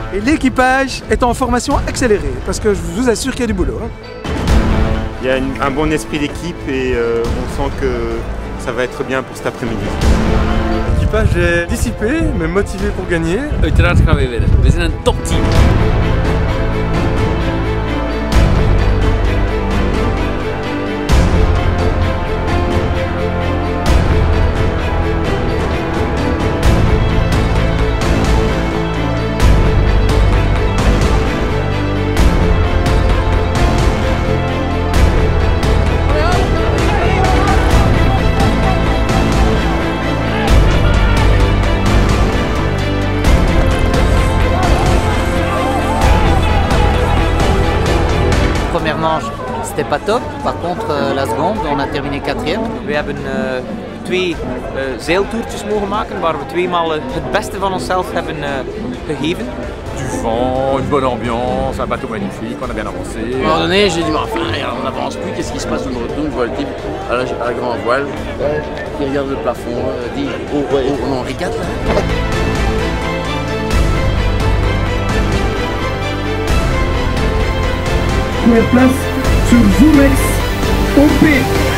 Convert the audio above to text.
Et l'équipage est en formation accélérée, parce que je vous assure qu'il y a du boulot. Il y a un bon esprit d'équipe et on sent que ça va être bien pour cet après-midi. L'équipage est dissipé, mais motivé pour gagner. Uiteraard gaan we winnen. We zijn een topteam. Première manche, c'était pas top. Par contre, la seconde, on a terminé 4e. We hebben twee zeiltoertjes mogen maken waar we tweemaal het beste van onszelf hebben gegeven. Du vent, une bonne ambiance, un bateau magnifique, on a bien avancé. À un moment donné, j'ai dit, mais enfin, on n'avance plus, qu'est-ce qui se passe? Je me retourne, je vois le type à la grande voile, qui regarde le plafond, dit, oh, on en régate là. Première place sur Zoomex OP.